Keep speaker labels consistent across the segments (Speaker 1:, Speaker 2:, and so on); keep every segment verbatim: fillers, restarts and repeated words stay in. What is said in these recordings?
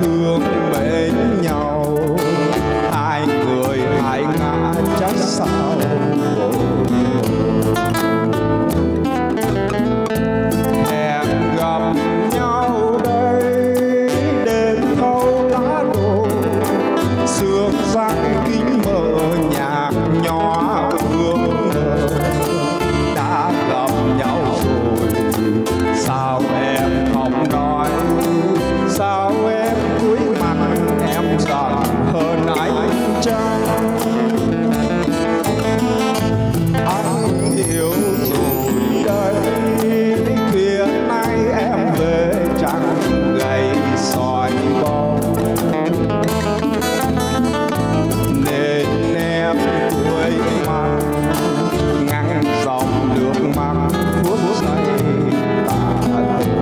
Speaker 1: thương mến nhau, hai người hai ngã chắc sao hẹn gặp nhau đây đêm thâu lá đổ sương răng kính mờ nhạc nhòa hương mơ đã gặp nhau rồi sao em không nói, sao em cúi mặt em giận hơn anh chăng. Anh hiểu rồi đây khuya nay em về chẳng gầy soi bóng nên em tươi mặt ngăn dòng nước mắt phút giây ta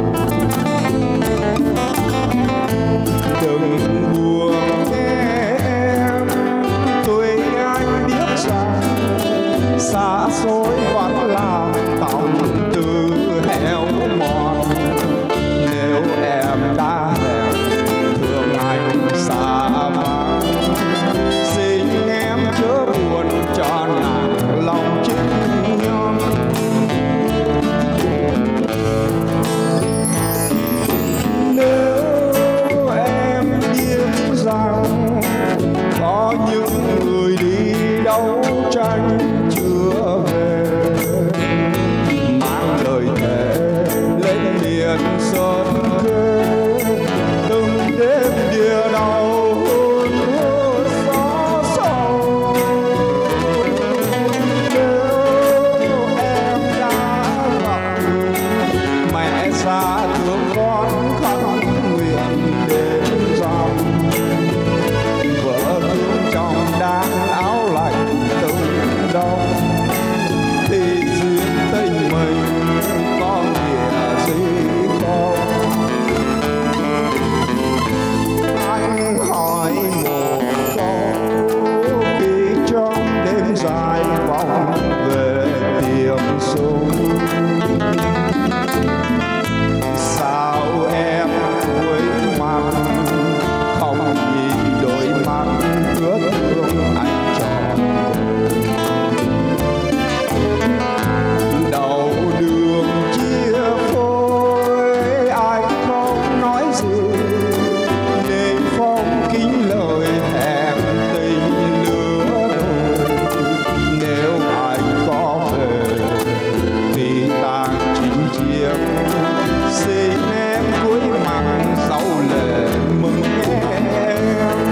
Speaker 1: đừng buồn nghe em, tuy anh biết rằng xa xôi vẫn làm tâm tư héo mòn. Nếu em đã hẹn thương anh xa vắng, xin em chớ buồn cho nặng lòng chết nhon. Nếu em biết rằng có những người đi đấu tranh chưa về, mang lời thề lên miền sơn quê, từng đêm địa đầu hôn hôn gió sầu. Nếu em đã gặp mẹ già thương con khóc nguyện đến dòng, vợ thương chồng đang áo lạnh từng đông, thì duyên tình mình có nghĩa gì không. Anh hỏi một câu khi trong đêm dài vòng về tiệm súng, sao em cuối mặt không nhìn đôi mắt ướt thương anh tròn. Đầu đường chia phôi anh không nói gì nên phong kính lời hẹn tình lứa đôi. Nếu anh có về vì tang chính chiếc, xin em cúi mặt dấu lệ mừng em.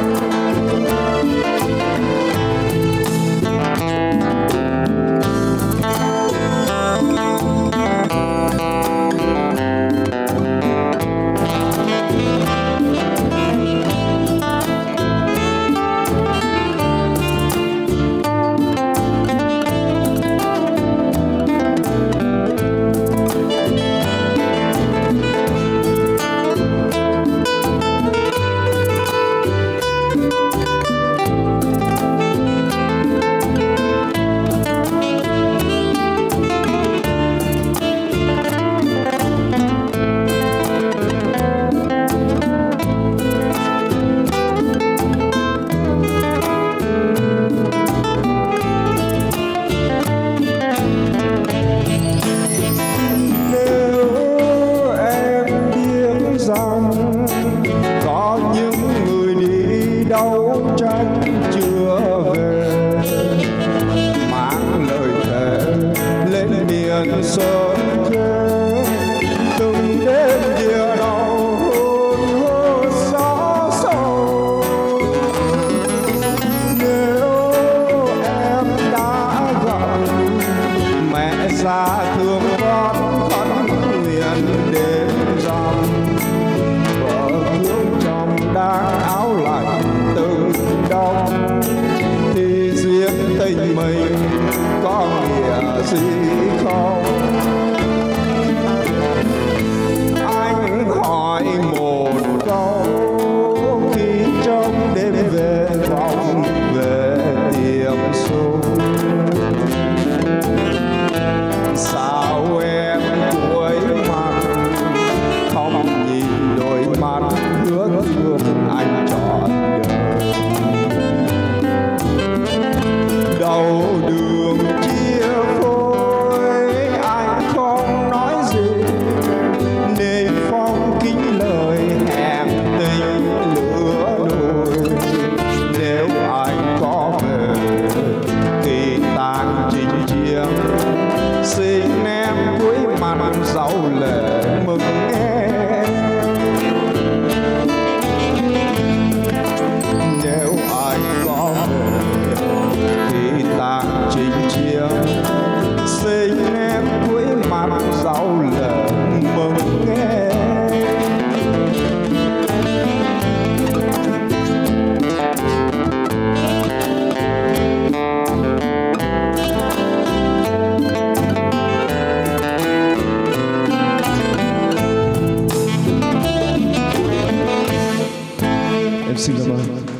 Speaker 1: Có những người đi đấu tranh chưa về, mang lời thề lên miền sơn quê, từng đêm địa đầu hôn hôn gió sầu. Nếu em đã gặp mẹ già thương con khấn nguyện đến dòng, vợ thương chồng đang áo lạnh từng đông, Em xin cảm ơn.